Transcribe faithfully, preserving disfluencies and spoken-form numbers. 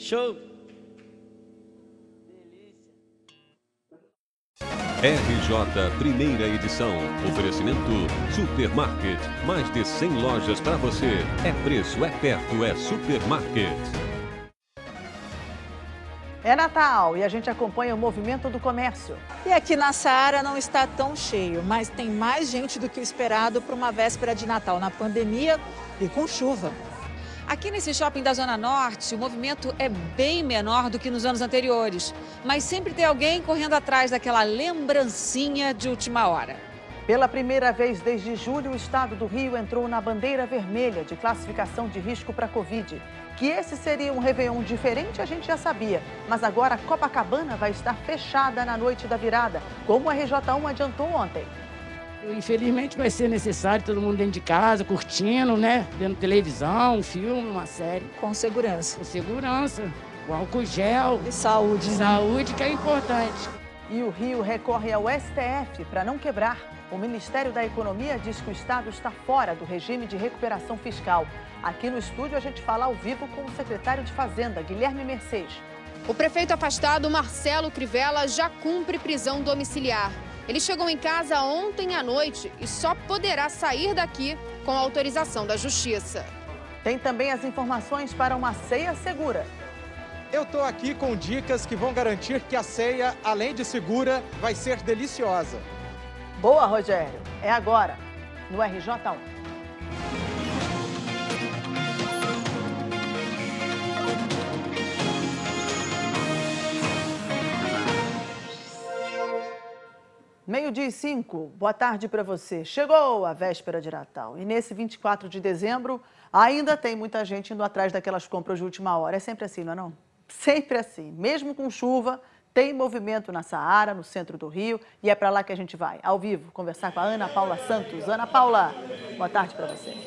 Show! R J Primeira Edição. Oferecimento Supermarket. Mais de cem lojas para você. É preço, é perto, é Supermarket. É Natal e a gente acompanha o movimento do comércio. E aqui na Saara não está tão cheio, mas tem mais gente do que o esperado para uma véspera de Natal na pandemia e com chuva. Aqui nesse shopping da Zona Norte, o movimento é bem menor do que nos anos anteriores. Mas sempre tem alguém correndo atrás daquela lembrancinha de última hora. Pela primeira vez desde julho, o estado do Rio entrou na bandeira vermelha de classificação de risco para a Covid. Que esse seria um Réveillon diferente, a gente já sabia. Mas agora Copacabana vai estar fechada na noite da virada, como o R J um adiantou ontem. Infelizmente vai ser necessário todo mundo dentro de casa, curtindo, né? Vendo televisão, um filme, uma série. Com segurança. Com segurança, com álcool gel. E saúde. Saúde que é importante. E o Rio recorre ao S T F para não quebrar. O Ministério da Economia diz que o Estado está fora do regime de recuperação fiscal. Aqui no estúdio a gente fala ao vivo com o secretário de Fazenda, Guilherme Mercês. O prefeito afastado, Marcelo Crivella, já cumpre prisão domiciliar. Ele chegou em casa ontem à noite e só poderá sair daqui com a autorização da Justiça. Tem também as informações para uma ceia segura. Eu estou aqui com dicas que vão garantir que a ceia, além de segura, vai ser deliciosa. Boa, Rogério. É agora, no R J um. Meio-dia e cinco, boa tarde para você. Chegou a véspera de Natal e nesse vinte e quatro de dezembro ainda tem muita gente indo atrás daquelas compras de última hora. É sempre assim, não é não? Sempre assim. Mesmo com chuva, tem movimento na Saara, no centro do Rio, e é para lá que a gente vai, ao vivo, conversar com a Ana Paula Santos. Ana Paula, boa tarde para você.